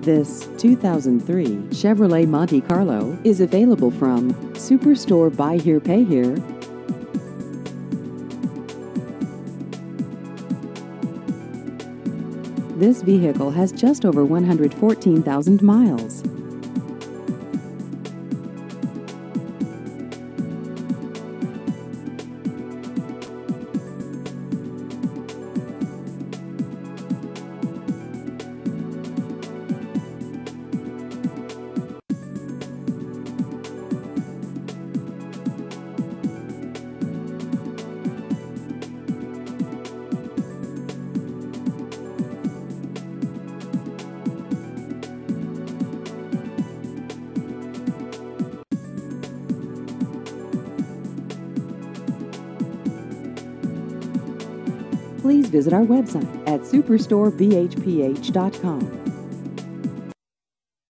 This 2003 Chevrolet Monte Carlo is available from Superstore Buy Here Pay Here. This vehicle has just over 114,000 miles. Please visit our website at superstorebhph.com.